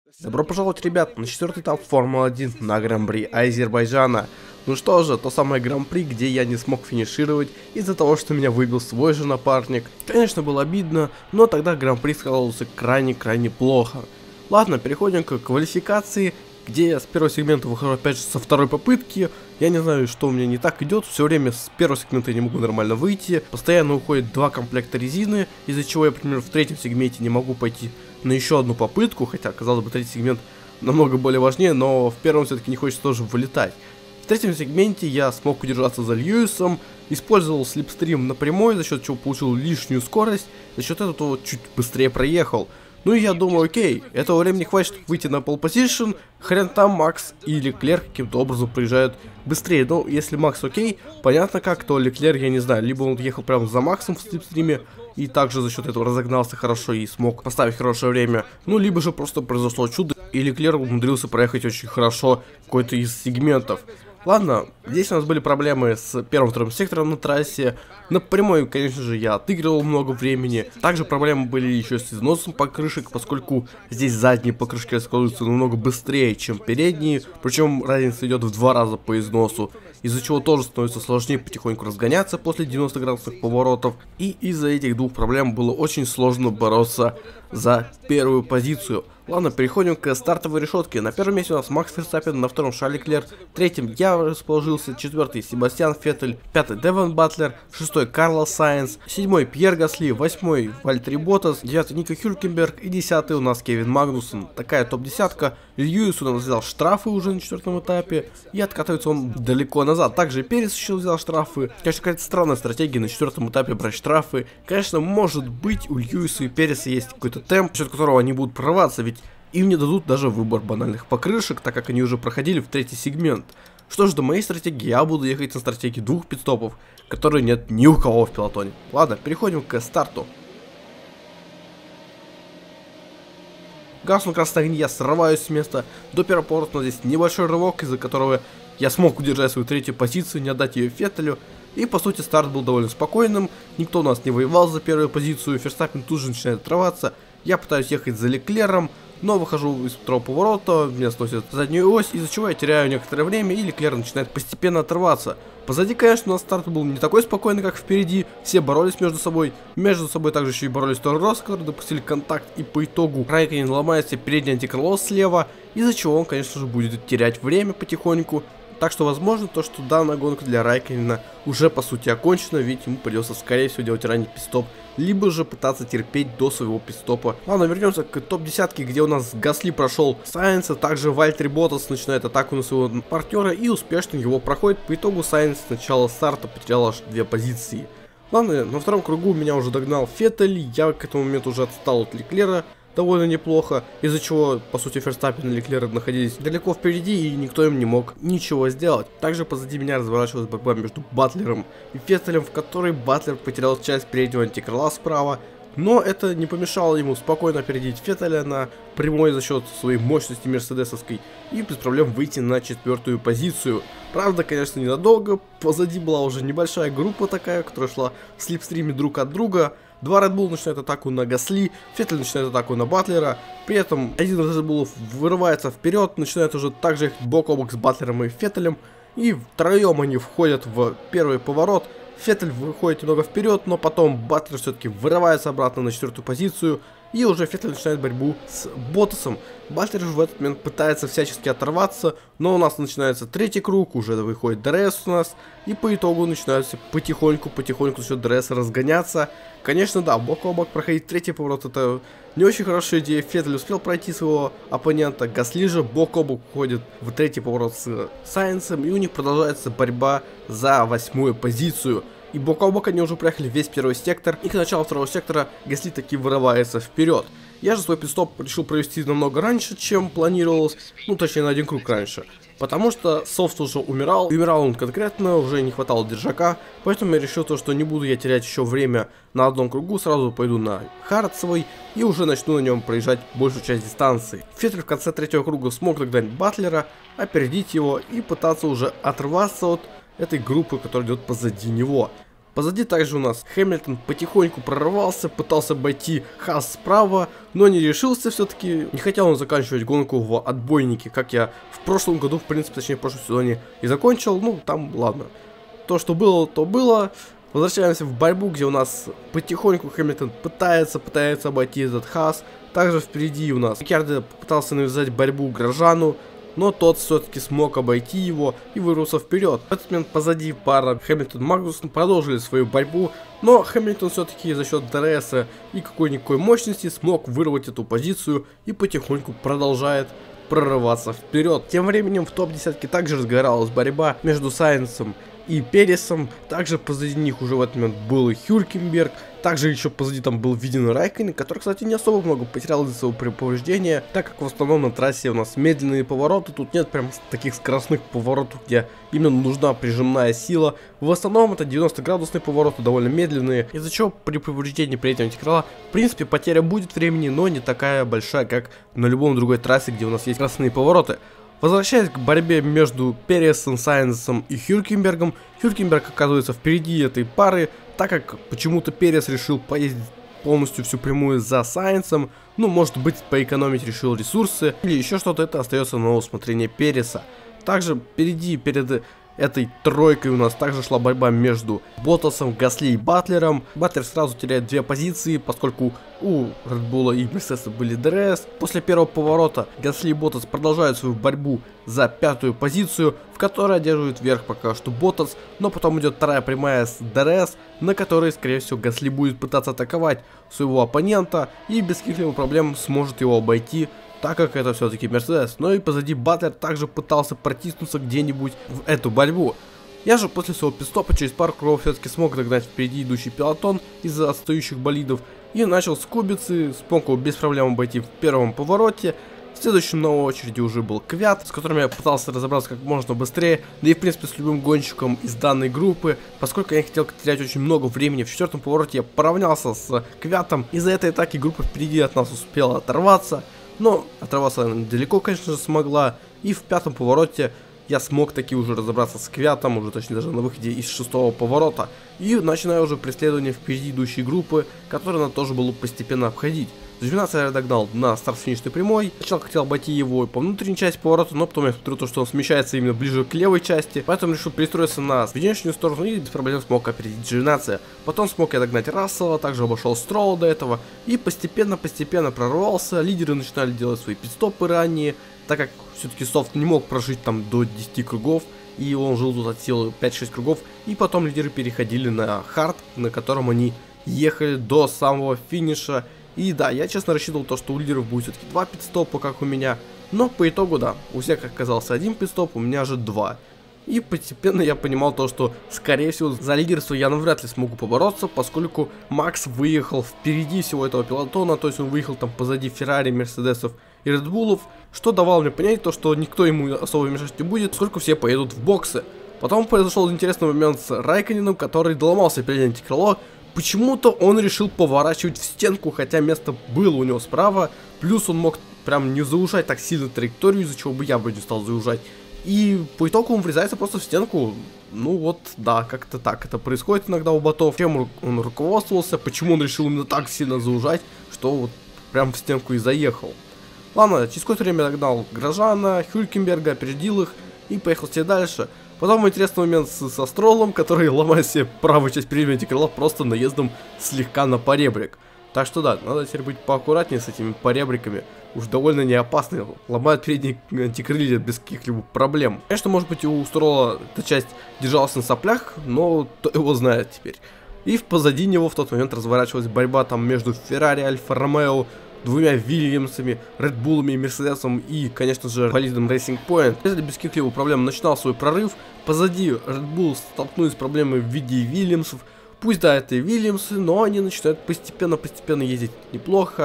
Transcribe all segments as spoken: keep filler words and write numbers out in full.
Добро пожаловать, ребят, на четвертый этап Формулы один на Гран-при Азербайджана. Ну что же, то самое Гран-при, где я не смог финишировать из-за того, что меня выбил свой же напарник. Конечно, было обидно, но тогда Гран-при складывался крайне-крайне плохо. Ладно, переходим к квалификации, где я с первого сегмента выхожу опять же со второй попытки. Я не знаю, что у меня не так идет, все время с первого сегмента я не могу нормально выйти. Постоянно уходит два комплекта резины, из-за чего я, например, в третьем сегменте не могу пойти на еще одну попытку, хотя, казалось бы, третий сегмент намного более важнее, но в первом все-таки не хочется тоже вылетать. В третьем сегменте я смог удержаться за Льюисом, использовал слипстрим напрямую, за счет чего получил лишнюю скорость, за счет этого чуть быстрее проехал. Ну и я думаю, окей, этого времени хватит, чтобы выйти на пол позишн, хрен там Макс и Леклер каким-то образом приезжают быстрее. Ну, если Макс окей, понятно как, то Леклер, я не знаю, либо он ехал прямо за Максом в слипстриме, и также за счет этого разогнался хорошо и смог поставить хорошее время, ну, либо же просто произошло чудо, и Леклер умудрился проехать очень хорошо какой-то из сегментов. Ладно, здесь у нас были проблемы с первым-вторым сектором на трассе. На прямой, конечно же, я отыгрывал много времени. Также проблемы были еще с износом покрышек, поскольку здесь задние покрышки раскладываются намного быстрее, чем передние. Причем разница идет в два раза по износу, из-за чего тоже становится сложнее потихоньку разгоняться после девяноста градусных поворотов. И из-за этих двух проблем было очень сложно бороться за первую позицию. Ладно, переходим к стартовой решетке. На первом месте у нас Макс Ферстаппен, на втором Шарль Леклер, третьем я расположился, четвертый Себастьян Феттель, пятый Девон Батлер, шестой Карлос Сайнс, седьмой Пьер Гасли, восьмой Вальтери Ботас, девятый Нико Хюлькенберг и десятый у нас Кевин Магнусон. Такая топ-десятка. Льюис у нас взял штрафы уже на четвертом этапе, и откатывается он далеко назад. Также Перес еще взял штрафы. Конечно, какая-то странная стратегия на четвертом этапе брать штрафы. Конечно, может быть, у Льюиса и Переса есть какой-то темп, за счет которого они будут прорваться, ведь им не дадут даже выбор банальных покрышек, так как они уже проходили в третий сегмент. Что ж, до моей стратегии я буду ехать на стратегии двух пидстопов, которые нет ни у кого в пелотоне. Ладно, переходим к старту. Газ на красный огне, я срываюсь с места до первого поворота, но здесь небольшой рывок, из-за которого я смог удержать свою третью позицию, не отдать ее Феттелю. И по сути старт был довольно спокойным, никто у нас не воевал за первую позицию, Ферстаппен тут же начинает отрываться. Я пытаюсь ехать за Леклером, но выхожу из второго поворота, меня сносит заднюю ось, из-за чего я теряю некоторое время, и Леклер начинает постепенно отрываться. Позади, конечно, у нас старт был не такой спокойный, как впереди, все боролись между собой, между собой также еще и боролись Торо Россо, которые допустили контакт, и по итогу Райконен ломает себе передний антикрыло слева, из-за чего он, конечно же, будет терять время потихоньку. Так что возможно то, что данная гонка для Райконена уже по сути окончена, ведь ему придется скорее всего делать ранний пидстоп, либо же пытаться терпеть до своего пидстопа. Ладно, вернемся к топ-десятке, где у нас Гасли прошел Сайнса, также Вальтери Ботас начинает атаку на своего партнера и успешно его проходит. По итогу Сайнс с начала старта потерял аж две позиции. Ладно, на втором кругу меня уже догнал Феттель, я к этому моменту уже отстал от Леклера довольно неплохо, из-за чего, по сути, Ферстаппен и Леклер находились далеко впереди, и никто им не мог ничего сделать. Также позади меня разворачивалась борьба между Батлером и Феттелем, в которой Батлер потерял часть переднего антикрыла справа, но это не помешало ему спокойно опередить Феттеля на прямой за счет своей мощности мерседесовской и без проблем выйти на четвертую позицию. Правда, конечно, ненадолго, позади была уже небольшая группа такая, которая шла в слипстриме друг от друга. Два Red Bull начинают атаку на Гасли, Феттель начинает атаку на Батлера, при этом один из Red Bull вырывается вперед, начинает уже также ехать бок о бок с Батлером и Феттелем, и втроем они входят в первый поворот. Феттель выходит немного вперед, но потом Батлер все-таки вырывается обратно на четвертую позицию, и уже Феттель начинает борьбу с Ботасом. Батлер же в этот момент пытается всячески оторваться, но у нас начинается третий круг, уже выходит ДРС у нас, и по итогу начинаются потихоньку-потихоньку за счет ДРС разгоняться. Конечно, да, бок о бок проходить третий поворот — это не очень хорошая идея. Феттель успел пройти своего оппонента, Гасли же бок о бок уходит в третий поворот с Сайнсом, и у них продолжается борьба за восьмую позицию. И бок о бок они уже проехали весь первый сектор, и к началу второго сектора Гасли таки вырывается вперед. Я же свой пидстоп решил провести намного раньше, чем планировалось, ну точнее на один круг раньше. Потому что софт уже умирал, и умирал он конкретно, уже не хватало держака, поэтому я решил то, что не буду я терять еще время на одном кругу, сразу пойду на хард свой и уже начну на нем проезжать большую часть дистанции. Феттель в конце третьего круга смог догнать Батлера, опередить его и пытаться уже отрываться от этой группы, которая идет позади него. Позади также у нас Хэмилтон потихоньку прорвался, пытался обойти Хаас справа, но не решился все-таки. Не хотел он заканчивать гонку в отбойнике, как я в прошлом году, в принципе, точнее в прошлом сезоне и закончил. Ну, там, ладно. То, что было, то было. Возвращаемся в борьбу, где у нас потихоньку Хэмилтон пытается, пытается обойти этот Хаас. Также впереди у нас Рикьярдо попытался навязать борьбу Грожану, но тот все-таки смог обойти его и вырвался вперед. В этот момент позади пара Хэмилтон-Магнусон продолжили свою борьбу, но Хэмилтон все-таки за счет ДРСа и какой-никакой мощности смог вырвать эту позицию и потихоньку продолжает прорываться вперед. Тем временем в топ-десятке также разгоралась борьба между Сайнсом и Пересом. Также позади них уже в этот момент был и Хюлькенберг. Также еще позади там был виден Райконен, который, кстати, не особо много потерял из-за своего повреждения, так как в основном на трассе у нас медленные повороты, тут нет прям таких скоростных поворотов, где именно нужна прижимная сила. В основном это девяносто градусные повороты, довольно медленные, из-за чего при повреждении при этом антикрыла, в принципе, потеря будет времени, но не такая большая, как на любом другой трассе, где у нас есть скоростные повороты. Возвращаясь к борьбе между Пересом, Сайнсом и Хюлькенбергом, Хюлькенберг оказывается впереди этой пары, так как почему-то Перес решил поездить полностью всю прямую за Сайнсом, ну, может быть, поэкономить решил ресурсы, или еще что-то, это остается на усмотрение Переса. Также впереди, перед этой тройкой у нас также шла борьба между Ботасом, Гасли и Батлером. Батлер сразу теряет две позиции, поскольку у Red Bull и Мерседеса были ДРС. После первого поворота Гасли и Ботас продолжают свою борьбу за пятую позицию, в которой одерживает верх пока что Ботас, но потом идет вторая прямая с ДРС, на которой, скорее всего, Гасли будет пытаться атаковать своего оппонента и без каких-либо проблем сможет его обойти, так как это все-таки Мерседес. Но и позади Батлер также пытался протиснуться где-нибудь в эту борьбу. Я же после своего пидстопа через пару кругов все-таки смог догнать впереди идущий пелотон из-за отстающих болидов и начал скубиться, смог его без проблем обойти в первом повороте. Следующим на очереди уже был Квят, с которым я пытался разобраться как можно быстрее, да и в принципе с любым гонщиком из данной группы, поскольку я не хотел терять очень много времени. В четвертом повороте я поравнялся с Квятом, из-за этой атаки группа впереди от нас успела оторваться, но оторваться она далеко, конечно же, смогла, и в пятом повороте я смог таки уже разобраться с Квятом, уже точнее даже на выходе из шестого поворота, и начинаю уже преследование впереди идущей группы, которую надо тоже было постепенно обходить. Джовинаци я догнал на старт-финишной прямой. Сначала хотел обойти его по внутренней части поворота, но потом я смотрю то, что он смещается именно ближе к левой части, поэтому решил перестроиться на внешнюю сторону и без проблем смог опередить Джовинаци. Потом смог я догнать Рассела, также обошел Строула до этого и постепенно-постепенно прорвался. Лидеры начинали делать свои пидстопы ранее, так как все-таки софт не мог прожить там до десяти кругов, и он жил тут от силы пять-шесть кругов, и потом лидеры переходили на хард, на котором они ехали до самого финиша. И да, я честно рассчитывал то, что у лидеров будет все-таки два пидстопа, как у меня, но по итогу да, у всех оказался один пидстоп, у меня же два. И постепенно я понимал то, что скорее всего за лидерство я навряд ли смогу побороться, поскольку Макс выехал впереди всего этого пилотона, то есть он выехал там позади Феррари, Мерседесов и Редбулов, что давало мне понять то, что никто ему особо мешать не будет, поскольку все поедут в боксы. Потом произошел интересный момент с Райконеном, который доломался перед антикрыло. Почему-то он решил поворачивать в стенку, хотя место было у него справа, плюс он мог прям не заужать так сильно траекторию, из-за чего бы я бы не стал заужать. И по итогу он врезается просто в стенку. Ну вот, да, как-то так это происходит иногда у ботов. Чем он руководствовался, почему он решил именно так сильно заужать, что вот прям в стенку и заехал. Ладно, через какое-то время догнал Грожана, Хюлькенберга, опередил их и поехал себе дальше. Потом интересный момент с, со Строллом, который ломает себе правую часть переднего антикрыла просто наездом слегка на поребрик. Так что да, надо теперь быть поаккуратнее с этими поребриками. Уж довольно не опасные. Ломают передние антикрылья без каких-либо проблем. Конечно, может быть, у Стролла эта часть держалась на соплях, но кто его знает теперь. И позади него в тот момент разворачивалась борьба там между Феррари, Альфа Ромео, двумя Вильямсами, Редбулами и Мерседесом и, конечно же, болидом Racing Point. Если без каких-либо проблем начинал свой прорыв, позади Red Bull столкнулись с проблемой в виде Вильямсов. Пусть да, это и Вильямсы, но они начинают постепенно-постепенно ездить неплохо.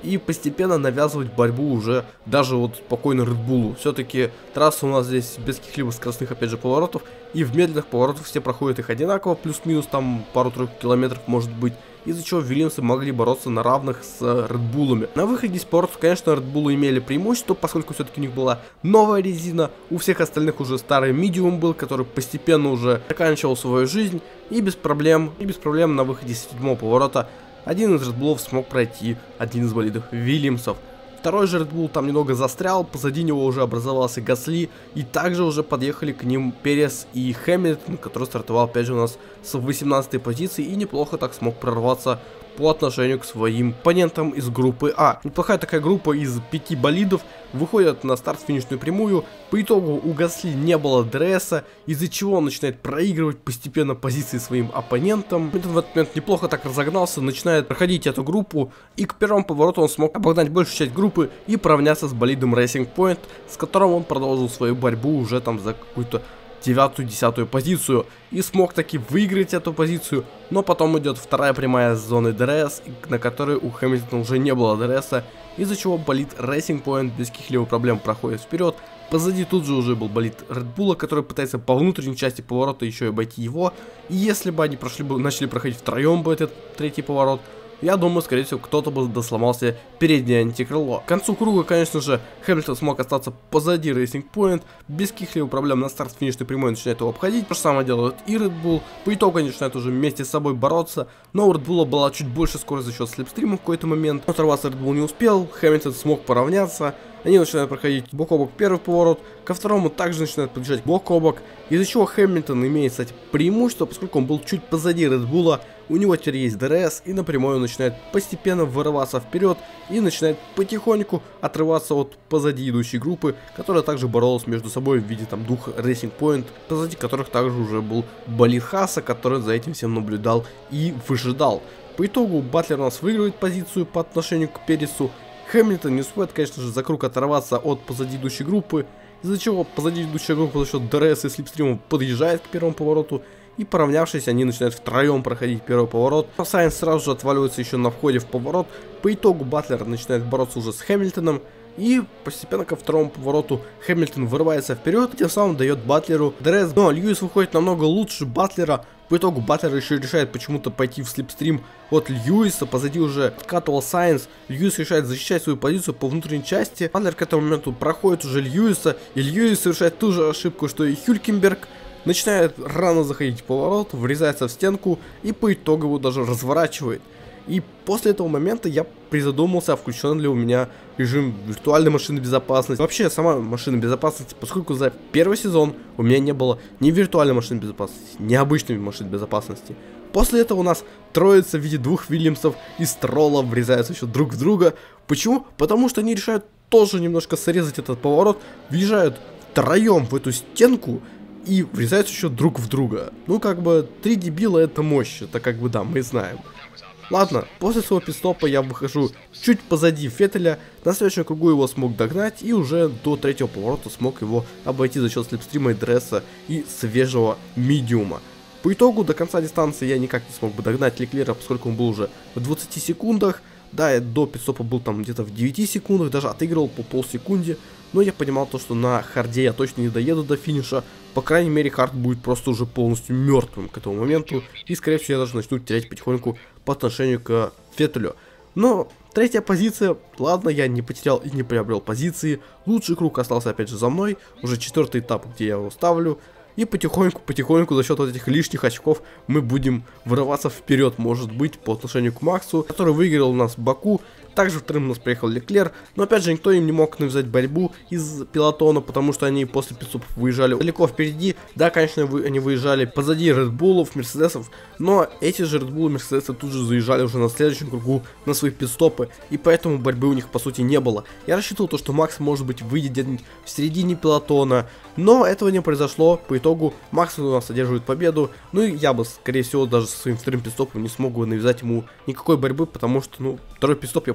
и постепенно навязывать борьбу уже даже вот спокойно Red Bull. Все-таки трасса у нас здесь без каких-либо скоростных, опять же, поворотов, и в медленных поворотах все проходят их одинаково, плюс-минус там пару-тройку километров может быть, из-за чего Вильямсы могли бороться на равных с Red Bull'ами. На выходе из поворотов, конечно, Red Bull имели преимущество, поскольку все-таки у них была новая резина, у всех остальных уже старый медиум был, который постепенно уже заканчивал свою жизнь, и без проблем, и без проблем на выходе с седьмого поворота один из Red Bull'ов смог пройти один из болидов Вильямсов. Второй же Red Bull там немного застрял, позади него уже образовался Гасли, и также уже подъехали к ним Перес и Хэмилтон, который стартовал опять же у нас с восемнадцатой позиции и неплохо так смог прорваться по отношению к своим оппонентам из группы А. Неплохая такая группа из пяти болидов выходят на старт-финишную прямую. По итогу у Гасли не было ДРСа, из-за чего он начинает проигрывать постепенно позиции своим оппонентам. Хэмилтон в этот момент неплохо так разогнался, начинает проходить эту группу, и к первому повороту он смог обогнать большую часть группы и поравняться с болидом Racing Point, с которым он продолжил свою борьбу уже там за какую-то девятую-десятую позицию и смог таки выиграть эту позицию, но потом идет вторая прямая с зоны ДРС, на которой у Хэмилтона уже не было ДРСа, из-за чего болид Racing Point без каких-либо проблем проходит вперед. Позади тут же уже был болид Red Bull, который пытается по внутренней части поворота еще и обойти его, и если бы они прошли бы, начали проходить втроем бы этот третий поворот, я думаю, скорее всего, кто-то бы досломался переднее антикрыло. К концу круга, конечно же, Хэмилтон смог остаться позади Racing Point, без каких-либо проблем на старт-финишной прямой начинает его обходить. То же самое делают и Red Bull. По итогу они начинают уже вместе с собой бороться, но у Red Bull была чуть больше скорость за счет слепстрима в какой-то момент. Но оторваться Red Bull не успел, Хэмилтон смог поравняться. Они начинают проходить бок о бок первый поворот, ко второму также начинают подъезжать бок о бок, из-за чего Хэмилтон имеет, кстати, преимущество, поскольку он был чуть позади Red Bull, у него теперь есть ДРС, и напрямую он начинает постепенно вырываться вперед и начинает потихоньку отрываться от позади идущей группы, которая также боролась между собой в виде там двух Racing Point, позади которых также уже был болид Хаса, который за этим всем наблюдал и выжидал. По итогу Батлер у нас выигрывает позицию по отношению к Пересу. Хэмилтон не успеет, конечно же, за круг оторваться от позади идущей группы, из-за чего позади идущая группа за счет ДРС и слепстрима подъезжает к первому повороту, и поравнявшись, они начинают втроем проходить первый поворот. Но Сайнс сразу же отваливается еще на входе в поворот. По итогу Батлер начинает бороться уже с Хэмилтоном, и постепенно ко второму повороту Хэмилтон вырывается вперед, и тем самым дает Батлеру ДРС. Но Льюис выходит намного лучше Батлера. По итогу Батлер еще решает почему-то пойти в слепстрим от Льюиса, позади уже откатывал Сайнс, Льюис решает защищать свою позицию по внутренней части, Батлер к этому моменту проходит уже Льюиса, и Льюис совершает ту же ошибку, что и Хюлькенберг, начинает рано заходить в поворот, врезается в стенку и по итогу его даже разворачивает. И после этого момента я призадумался, а включен ли у меня режим виртуальной машины безопасности. Вообще, сама машина безопасности, поскольку за первый сезон у меня не было ни виртуальной машины безопасности, ни обычной машины безопасности. После этого у нас троица в виде двух Вильямсов и Строла врезаются еще друг в друга. Почему? Потому что они решают тоже немножко срезать этот поворот, въезжают втроем в эту стенку и врезаются еще друг в друга. Ну, как бы, три дебила это мощь, это как бы, да, мы знаем. Ладно, после своего пидстопа я выхожу чуть позади Феттеля, на следующем кругу его смог догнать и уже до третьего поворота смог его обойти за счет слепстрима и дресса и свежего медиума. По итогу до конца дистанции я никак не смог бы догнать Леклера, поскольку он был уже в двадцати секундах. Да, я до пидстопа был там где-то в девяти секундах, даже отыгрывал по полсекунде. Но я понимал то, что на харде я точно не доеду до финиша. По крайней мере, хард будет просто уже полностью мертвым к этому моменту. И, скорее всего, я даже начну терять потихоньку по отношению к Феттелю. Но третья позиция, ладно, я не потерял и не приобрел позиции. Лучший круг остался опять же за мной. Уже четвертый этап, где я его ставлю. И потихоньку-потихоньку за счет вот этих лишних очков мы будем вырываться вперед, может быть, по отношению к Максу, который выиграл у нас в Баку. Также вторым у нас приехал Леклер, но опять же никто им не мог навязать борьбу из пилотона, потому что они после пидстопов выезжали далеко впереди. Да, конечно, вы, они выезжали позади Red Bull'ов, Мерседесов, но эти же Red Bull и Мерседесы тут же заезжали уже на следующем кругу на свои пидстопы, и поэтому борьбы у них по сути не было. Я рассчитывал то, что Макс может быть выйдет где-нибудь в середине пилотона, но этого не произошло. По итогу Макс у нас одерживает победу, ну и я бы, скорее всего, даже со своим вторым пидстопом не смог бы навязать ему никакой борьбы, потому что, ну, второй пидстоп я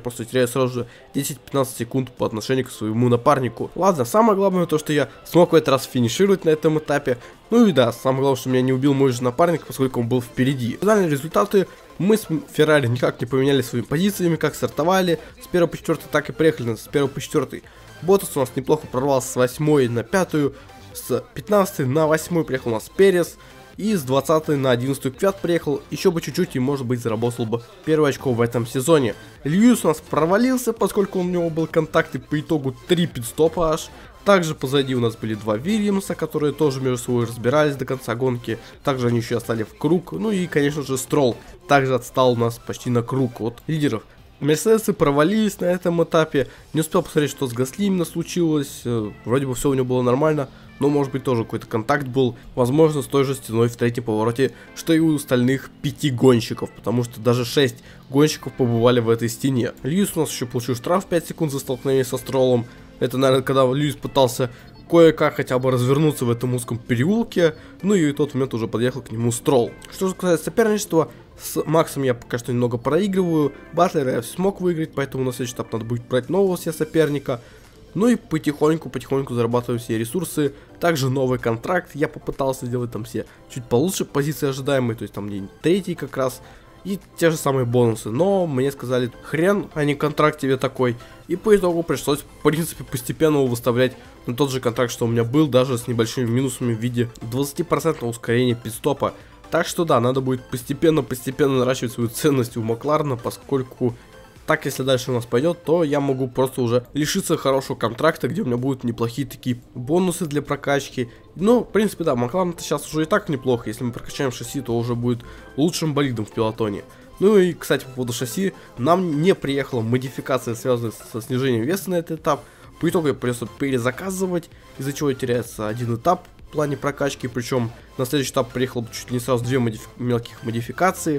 просто теряю сразу же десять-пятнадцать секунд по отношению к своему напарнику. Ладно, самое главное то, что я смог в этот раз финишировать на этом этапе. Ну и да, самое главное, что меня не убил мой же напарник, поскольку он был впереди. Финальные результаты: мы с Феррари никак не поменяли своими позициями, как стартовали. С первого по четвёртый так и приехали, с первого по четвёртый. Ботас у нас неплохо прорвался с восьмой на пятую, с пятнадцатой на восьмую приехал у нас Перес. И с двадцатой на одиннадцатую Квят приехал, еще бы чуть-чуть и может быть заработал бы первое очко в этом сезоне. Льюис у нас провалился, поскольку у него был контакт и по итогу три пидстопа аж. Также позади у нас были два Вильямса, которые тоже между собой разбирались до конца гонки. Также они еще остались в круг. Ну и конечно же Стролл также отстал у нас почти на круг от лидеров. Мерседесы провалились на этом этапе. Не успел посмотреть, что с Гасли именно случилось. Вроде бы все у него было нормально, но может быть тоже какой-то контакт был. Возможно, с той же стеной в третьем повороте, что и у остальных пяти гонщиков, потому что даже шесть гонщиков побывали в этой стене. Льюис у нас еще получил штраф пять секунд за столкновение со Строллом. Это, наверное, когда Льюис пытался кое-как хотя бы развернуться в этом узком переулке. Ну и в тот момент уже подъехал к нему Стролл. Что же касается соперничества, с Максом я пока что немного проигрываю. Батлера я смог выиграть, поэтому на следующий этап надо будет брать нового себе соперника. Ну и потихоньку-потихоньку зарабатываю все ресурсы. Также новый контракт я попытался сделать там все чуть получше позиции ожидаемые, то есть там день третий как раз. И те же самые бонусы, но мне сказали: хрен, а не контракт тебе такой. И по итогу пришлось, в принципе, постепенно его выставлять на тот же контракт, что у меня был, даже с небольшими минусами в виде двадцати процентов ускорения пидстопа. Так что да, надо будет постепенно-постепенно наращивать свою ценность у Макларена, поскольку так, если дальше у нас пойдет, то я могу просто уже лишиться хорошего контракта, где у меня будут неплохие такие бонусы для прокачки. Ну, в принципе, да, Макларен сейчас уже и так неплохо. Если мы прокачаем шасси, то уже будет лучшим болидом в пилотоне. Ну и, кстати, по поводу шасси, нам не приехала модификация, связанная со снижением веса на этот этап. По итогу я придется перезаказывать, из-за чего теряется один этап в плане прокачки. Причем на следующий этап приехало чуть ли не сразу две модифи- мелких модификации.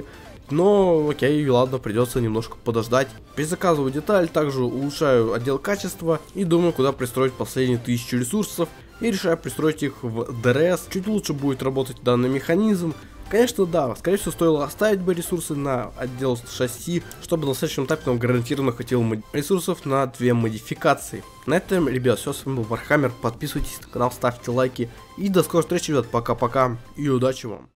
Но окей, ладно, придется немножко подождать. Перезаказываю деталь, также улучшаю отдел качества и думаю, куда пристроить последние тысячи ресурсов. И решаю пристроить их в ди ар эс. Чуть лучше будет работать данный механизм. Конечно, да, скорее всего, стоило оставить бы ресурсы на отдел шасси, чтобы на следующем этапе нам гарантированно хватило ресурсов на две модификации. На этом, ребят, все, с вами был Вархаммер. Подписывайтесь на канал, ставьте лайки. И до скорой встречи, ребят, пока-пока и удачи вам.